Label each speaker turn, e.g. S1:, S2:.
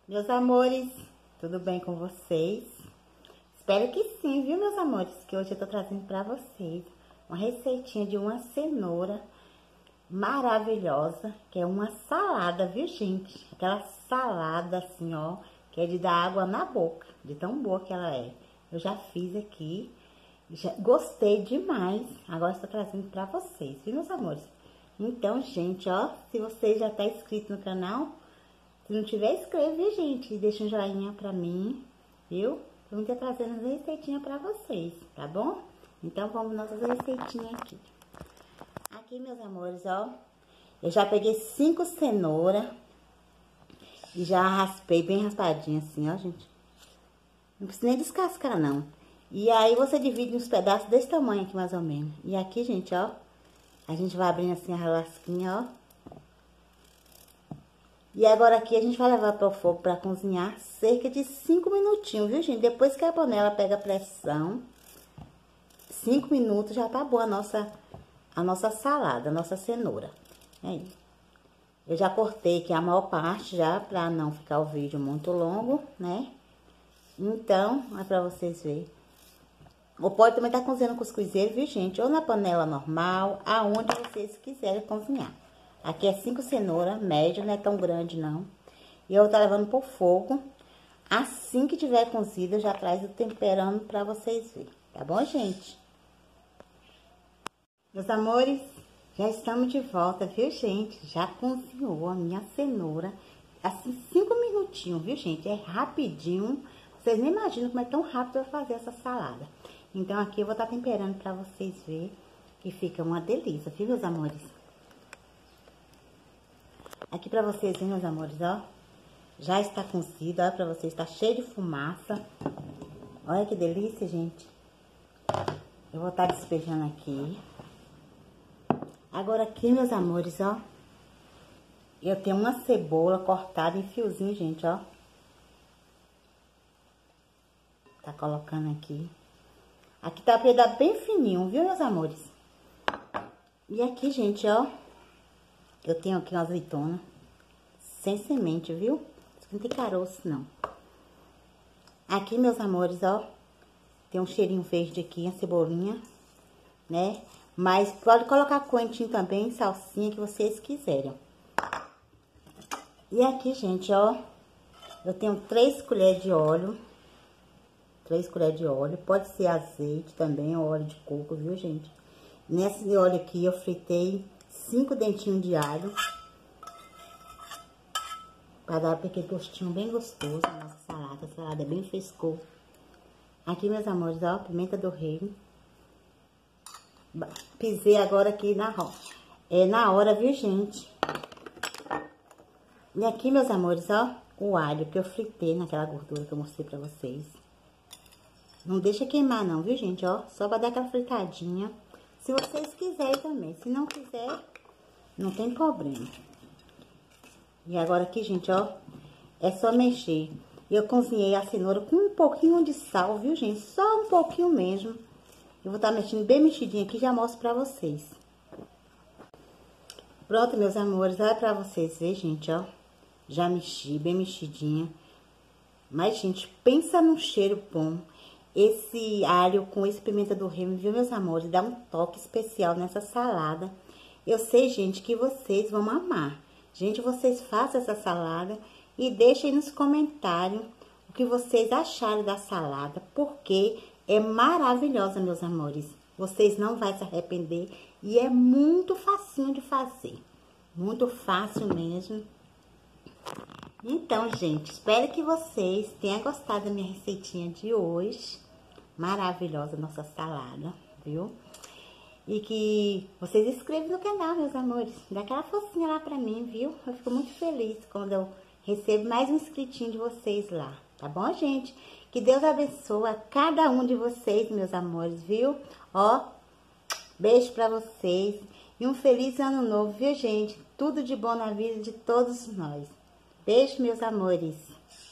S1: Meus amores, tudo bem com vocês? Espero que sim, viu, meus amores? Que hoje eu tô trazendo pra vocês uma receitinha de uma cenoura maravilhosa, que é uma salada, viu, gente? Aquela salada assim, ó, que é de dar água na boca, de tão boa que ela é. Eu já fiz aqui, já gostei demais. Agora estou trazendo pra vocês, viu, meus amores? Então, gente, ó, se você já tá inscrito no canal, se não tiver, inscreve, gente. Deixa um joinha pra mim, viu? Eu vou estar trazendo as receitinhas pra vocês, tá bom? Então, vamos nossas receitinhas aqui. Aqui, meus amores, ó. Eu já peguei 5 cenouras. E já raspei bem raspadinho assim, ó, gente. Não precisa nem descascar, não. E aí, você divide uns pedaços desse tamanho aqui, mais ou menos. E aqui, gente, ó. A gente vai abrindo assim a lasquinha, ó. E agora aqui a gente vai levar para o fogo para cozinhar cerca de 5 minutinhos, viu, gente? Depois que a panela pega pressão, 5 minutos já tá boa a nossa salada, a nossa cenoura. Aí, eu já cortei aqui a maior parte já, para não ficar o vídeo muito longo, né? Então, é para vocês verem. Ou pode também estar cozinhando cuscuzeiro, viu, gente? Ou na panela normal, aonde vocês quiserem cozinhar. Aqui é 5 cenouras, médio, não é tão grande não. E eu vou estar levando pro fogo. Assim que tiver cozida, eu já traz o temperando pra vocês verem. Tá bom, gente? Meus amores, já estamos de volta, viu, gente? Já cozinhou a minha cenoura. Assim, 5 minutinhos, viu, gente? É rapidinho. Vocês nem imaginam como é tão rápido eu fazer essa salada. Então, aqui eu vou estar temperando pra vocês verem que fica uma delícia, viu, meus amores? Aqui pra vocês, hein, meus amores, ó. Já está cozido, olha pra vocês, tá cheio de fumaça. Olha que delícia, gente. Eu vou estar despejando aqui. Agora aqui, meus amores, ó. Eu tenho uma cebola cortada em fiozinho, gente, ó. Tá colocando aqui. Aqui tá pra dar bem fininho, viu, meus amores? E aqui, gente, ó. Eu tenho aqui uma azeitona sem semente, viu? Isso não tem caroço, não. Aqui, meus amores, ó. Tem um cheirinho verde aqui, a cebolinha, né? Mas pode colocar coentrinho também, salsinha, que vocês quiserem. E aqui, gente, ó. Eu tenho 3 colheres de óleo. 3 colheres de óleo. Pode ser azeite também, ou óleo de coco, viu, gente? Nesse óleo aqui, eu fritei 5 dentinhos de alho. Para dar aquele gostinho bem gostoso na nossa salada. A salada é bem frescor. Aqui, meus amores, ó, pimenta do reino. Pisei agora aqui na hora, viu, gente? E aqui, meus amores, ó, o alho que eu fritei naquela gordura que eu mostrei pra vocês. Não deixa queimar não, viu, gente, ó? Só pra dar aquela fritadinha. Se vocês quiserem também. Se não quiser, não tem problema. E agora aqui, gente, ó, é só mexer. Eu cozinhei a cenoura com um pouquinho de sal, viu, gente? Só um pouquinho mesmo. Eu vou estar mexendo bem mexidinho aqui e já mostro pra vocês. Pronto, meus amores, olha pra vocês verem, gente, ó. Já mexi, bem mexidinha. Mas, gente, pensa num cheiro bom. Esse alho com esse pimenta do reino, viu, meus amores? Dá um toque especial nessa salada. Eu sei, gente, que vocês vão amar. Gente, vocês façam essa salada e deixem nos comentários o que vocês acharam da salada, porque é maravilhosa, meus amores. Vocês não vão se arrepender e é muito facinho de fazer. Muito fácil mesmo. Então, gente, espero que vocês tenham gostado da minha receitinha de hoje. Maravilhosa nossa salada, viu? E que vocês se inscrevam no canal, meus amores. Dá aquela forcinha lá pra mim, viu? Eu fico muito feliz quando eu recebo mais um inscritinho de vocês lá. Tá bom, gente? Que Deus abençoe a cada um de vocês, meus amores, viu? Ó, beijo pra vocês. E um feliz ano novo, viu, gente? Tudo de bom na vida de todos nós. Beijo, meus amores.